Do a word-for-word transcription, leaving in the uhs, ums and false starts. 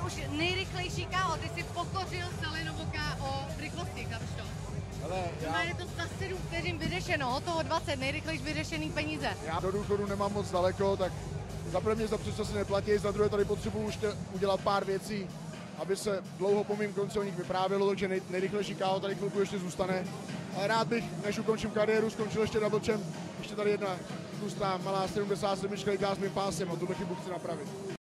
tak už nejrychlejší K O, ty si pokořil Salinovo K O v rychlosti, chápeš to? Ale já... Je to za sedm vteřin vyřešeno, hotovo dvacet, nejrychlejší vyřešený peníze. Já do důchodu nemám moc daleko, tak za prvně za přesto se neplatí, za druhé tady potřebuji už udělat pár věcí, aby se dlouho po mým konci o nich vyprávělo, takže nej, nejrychlejší K O tady chvilku ještě zůstane. Ale rád bych, než ukončím kariéru, skončil ještě double champ, ještě tady jedna tlustá malá sedmdesát sedm, která s mým pásem a tuhle chybu chci napravit.